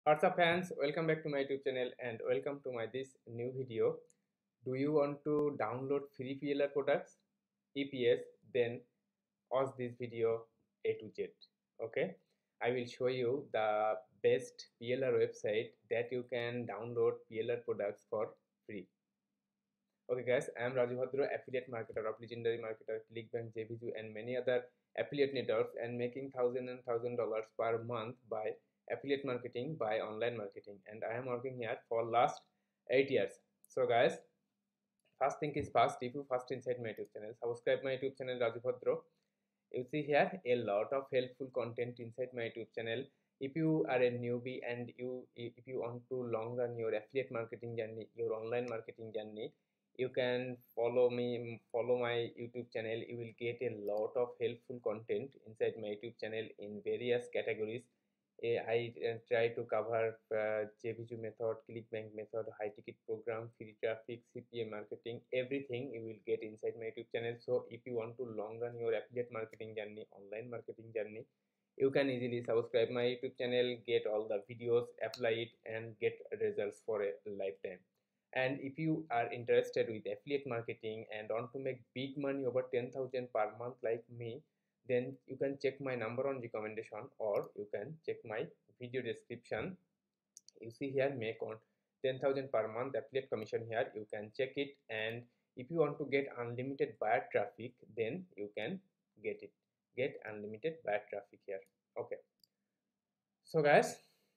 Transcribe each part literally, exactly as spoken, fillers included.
What's up fans, welcome back to my YouTube channel and welcome to my this new video. Do you want to download free P L R products? If yes, then watch this video A to Z. Okay, I will show you the best P L R website that you can download P L R products for free. Okay guys, I am Raju Bhadra, affiliate marketer of Legendary Marketer, ClickBank, J V Z and many other affiliate networks, and making thousand and thousand dollars per month by affiliate marketing, by online marketing, and I am working here for last eight years. So guys, first thing is first, if you first inside my YouTube channel, subscribe my YouTube channel Raju Bhadra. You see here a lot of helpful content inside my YouTube channel. If you are a newbie and you if you want to long run your affiliate marketing journey, your online marketing journey, you can follow me follow my YouTube channel. You will get a lot of helpful content inside my YouTube channel in various categories. Eh, I uh, try to cover uh, J V G method, ClickBank method, high ticket program, free traffic, C P A marketing, everything you will get inside my YouTube channel. So if you want to long run your affiliate marketing journey, online marketing journey, you can easily subscribe my YouTube channel, get all the videos, apply it, and get results for a lifetime. And if you are interested with affiliate marketing and want to make big money over ten thousand per month like me, then you can check my number on recommendation, or you can check my video description. You see here, make on ten thousand per month affiliate commission. Here you can check it, and if you want to get unlimited buyer traffic, then you can get it get unlimited buyer traffic here. Okay, so guys,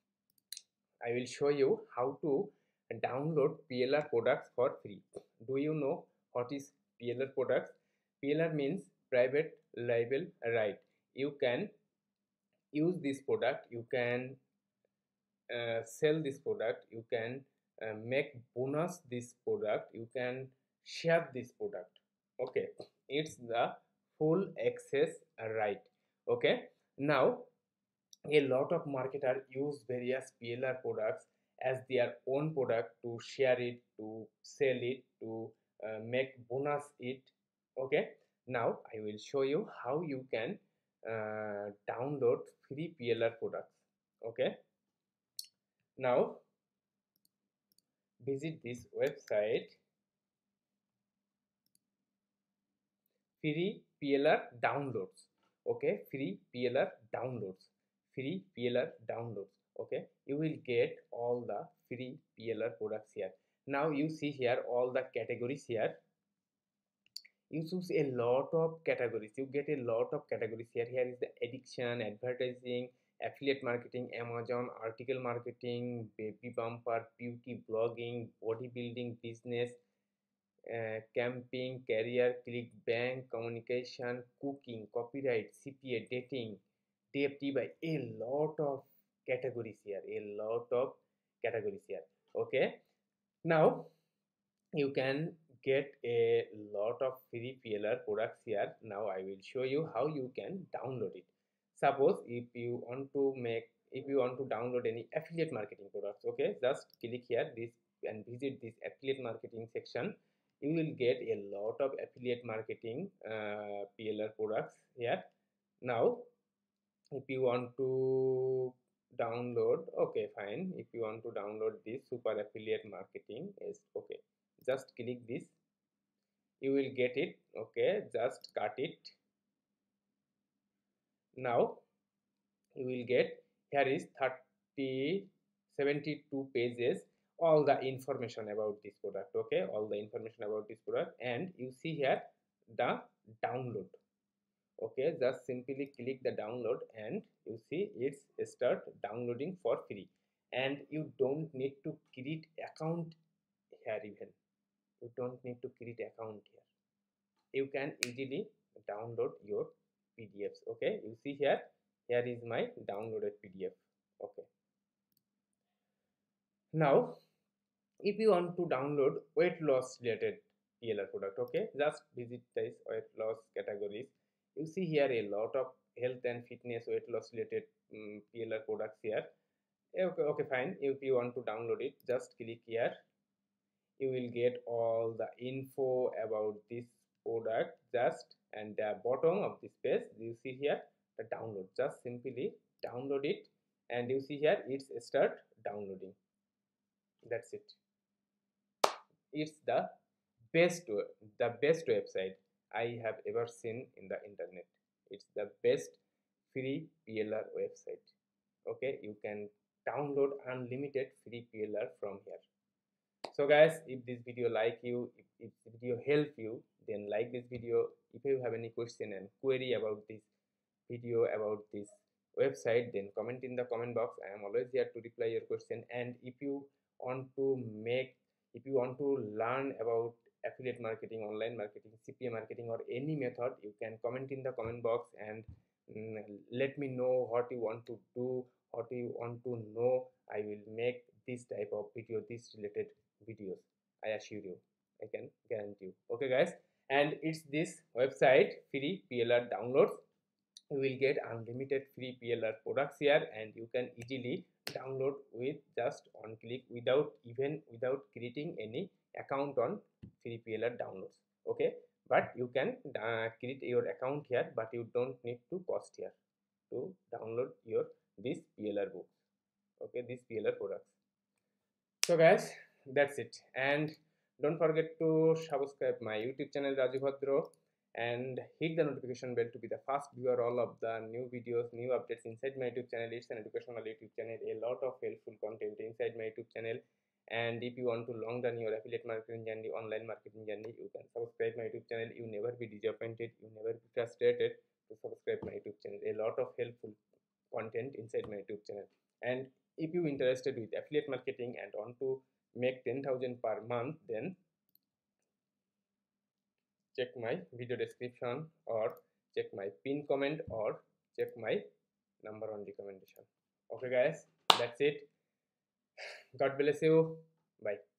I will show you how to download P L R products for free. Do you know what is P L R products? P L R means private label right. You can use this product, you can uh, sell this product, you can uh, make bonus this product, you can share this product. Okay, it's the full access right. Okay, now a lot of marketers use various P L R products as their own product to share it, to sell it, to uh, make bonus it. Okay, now I will show you how you can uh, download free P L R products. Okay, now visit this website, free P L R downloads. Okay, free P L R downloads, free P L R downloads. Okay, you will get all the free P L R products here. Now you see here all the categories here. You choose a lot of categories, you get a lot of categories here. Here is the addiction, advertising, affiliate marketing, Amazon, article marketing, baby bumper, beauty, blogging, bodybuilding, business, uh, camping, career, click, bank, communication, cooking, copyright, C P A, dating, D F T, by a lot of categories here, a lot of categories here. Okay, now you can get a lot of free P L R products here. Now I will show you how you can download it. Suppose if you want to make if you want to download any affiliate marketing products, okay, just click here this and visit this affiliate marketing section. You will get a lot of affiliate marketing uh, P L R products here. Now if you want to download, okay, fine, if you want to download this super affiliate marketing, is okay, just click this, you will get it. Okay, just cut it. Now you will get, here is thirty seventy-two pages, all the information about this product. Okay, all the information about this product, and you see here the download. Okay, just simply click the download and you see it's start downloading for free, and you don't need to create account here. Even you don't need to create account here, you can easily download your P D Fs. Okay, you see here, here is my downloaded P D F. Okay, now if you want to download weight loss related P L R product, okay, just visit this weight loss categories. You see here a lot of health and fitness weight loss related um, P L R products here. Okay, okay, fine, if you want to download it, just click here. You will get all the info about this product, just and the bottom of this page you see here the download. Just simply download it, and you see here it's start downloading. That's it. It's the best the best website I have ever seen in the internet. It's the best free P L R website. Okay, you can download unlimited free P L R from here. So guys, if this video like you, if, if this video help you, then like this video. If you have any question and query about this video, about this website, then comment in the comment box. I am always here to reply your question. And if you want to make if you want to learn about affiliate marketing, online marketing, C P A marketing, or any method, you can comment in the comment box and mm, let me know what you want to do, what you want to know. I will make this type of video, this related videos. I assure you, I can guarantee you. Okay guys, and it's this website free P L R downloads. You will get unlimited free P L R products here, and you can easily download with just one click without even without creating any account on free P L R downloads. Okay, but you can uh, create your account here, but you don't need to cost here to download your this P L R books. Okay, these P L R products. So guys, that's it, and don't forget to subscribe my YouTube channel Raju Bhadro and hit the notification bell to be the first viewer all of the new videos, new updates inside my YouTube channel. It's an educational YouTube channel, a lot of helpful content inside my YouTube channel. And if you want to long run your affiliate marketing journey, online marketing journey, you can subscribe my YouTube channel. You never be disappointed, you never be frustrated to subscribe my YouTube channel. A lot of helpful content inside my YouTube channel. And if you interested with affiliate marketing and want to make ten thousand per month, then check my video description or check my pin comment or check my number on recommendation. Okay guys, that's it. God bless you. Bye.